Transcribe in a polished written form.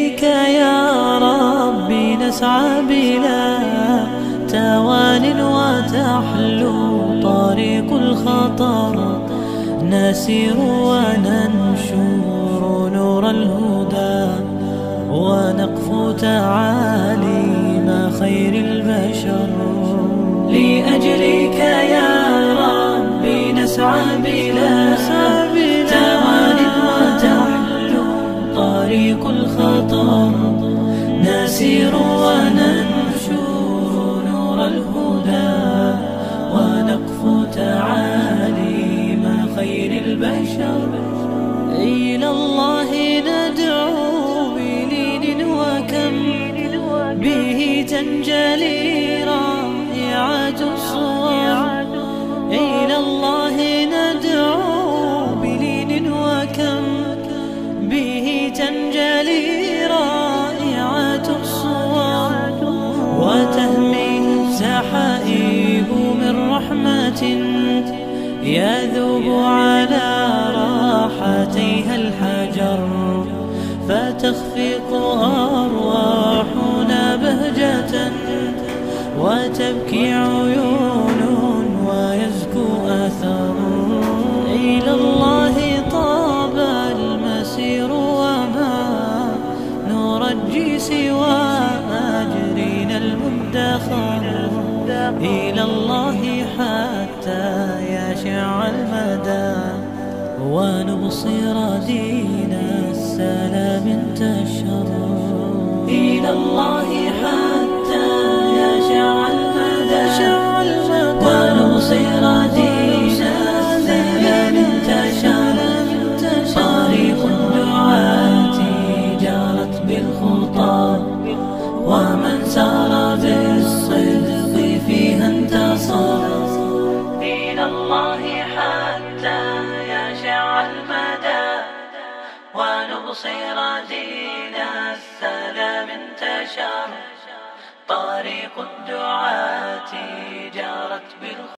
لأجلك يا ربي نسعى بلا توان وتحلو طريق الخطر، نسير وننشر نور الهدى، ونقفو تعاليم خير البشر. لأجلك يا ربي نسعى بلا توان وتحلو طريق الخطر، نسير وننشر نور الهدى، ونقفو تعاليم خير البشر. إلى الله ندعو بلين وكم به تنجلي رائعة الصور. إلى الله ندعو بلين وكم به تنجلي رائعة الصور، وتهمي سحائب من رحمة يذوب على راحتيها الحجر، فتخفق أرواحنا بهجة، وتبكي عيون ويزكو أثر. إلى الله طاب المسير وما نرجي سوى أجرنا المدخر. إلى الله حتى يشع المدى، ونبصر دين السلام انتشر. إلى الله حتى يشع المدى، ونبصر دين السلام انتشر. طريق الدعاة جارت بالخطى، ومن سار بالصدق فيها انتصر. إلى الله حتى يشع المدى، ونبصر دين السلام انتشر. طريق الدعاة جارت بالخطى.